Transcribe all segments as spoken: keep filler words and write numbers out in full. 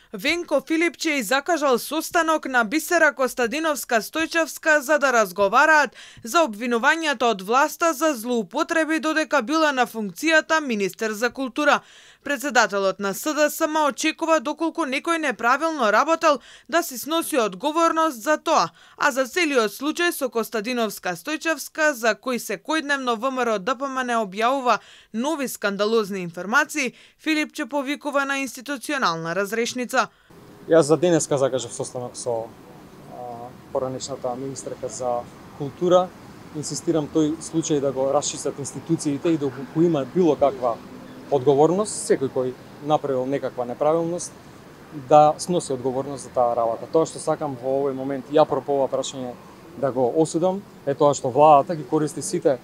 Венко Филипче и закажал состанок на Бисера Костадиновска-Стојчевска за да разговараат за обвинувањата од власта за злоупотреби додека била на функцијата министер за култура. Председателот на СДСМ очекува доколку некој неправилно работел да си сноси одговорност за тоа, а за целиот случај со Костадиновска-Стојчевска, за кој секојдневно ВМРО ДПМН објавува нови скандалозни информации, Филипче повикува на институционална разрешница. Јас за денеска закажав состанок со а, поранешната министерка за култура. Инсистирам тој случај да го расчистат институциите и доколку има било каква одговорност, секој кој направил некаква неправилност, да сноси одговорност за таа работа. Тоа што сакам во овој момент ја по ова прашање да го осудам е тоа што владата ги користи сите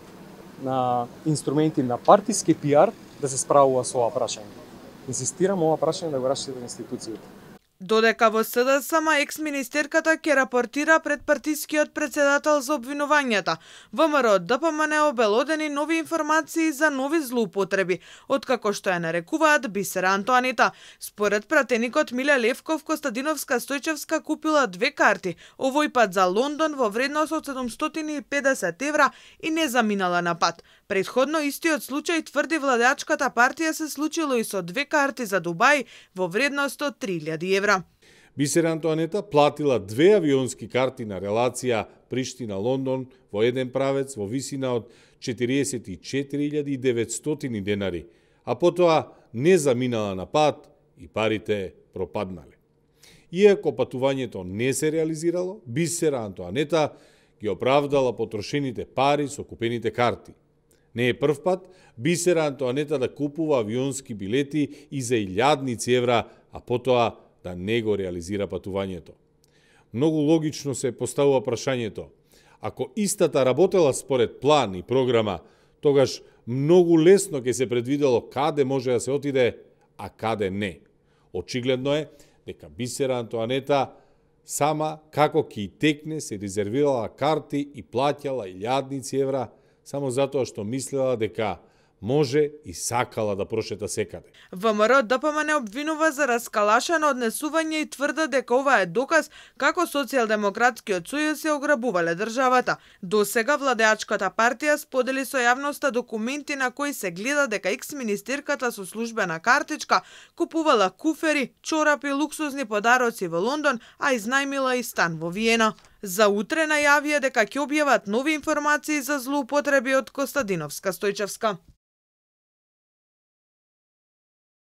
на инструменти на партиски пиар да се справува со ова прашање. Инсистирам ова прашање да го расчистат институциите. Додека во СДСМ екс-министерката ќе рапортира пред партискиот председател за обвинувањата, ВМРО ДПМН обелодени нови информации за нови злоупотреби, откако што ја нарекуваат Бисера Антоанита. Според пратеникот Миле Левков, Костадиновска-Стојчевска купила две карти, овој пат за Лондон во вредност од седумстотини и педесет евра и не заминала на пат. Предходно истиот случај, тврди владеачката партија, се случило и со две карти за Дубај во вредност од три илјади евра. Бисера Антоанета платила две авионски карти на релација Приштина-Лондон во еден правец во висина од четириесет и четири илјади и деветстотини денари, а потоа не заминала на пат и парите пропаднале. Иако патувањето не се реализирало, Бисера Антоанета ги оправдала потрошените пари со купените карти. Не е прв пат Бисера Антоанета да купува авионски билети и за илјадници евра, а потоа да не го реализира патувањето. Многу логично се поставува прашањето. Ако истата работела според план и програма, тогаш многу лесно ќе се предвидело каде може да се отиде, а каде не. Очигледно е дека Бисера Антоанета сама како ќе текне се резервирала карти и плаќала илјадници евра само затоа што мислела дека може и сакала да прошета секаде. ВМРО ДПМН обвинува за раскалашено однесување и тврда дека ова е доказ како Социјалдемократскиот сојуз ја ограбувале државата. До сега владеачката партија сподели со јавноста документи на кои се гледа дека екс-министерката со службена картичка купувала куфери, чорапи, луксузни подароци во Лондон, а изнајмила и стан во Виена. За утре најавија дека ќе објават нови информации за злоупотреби од Костадиновска-Стојчевска.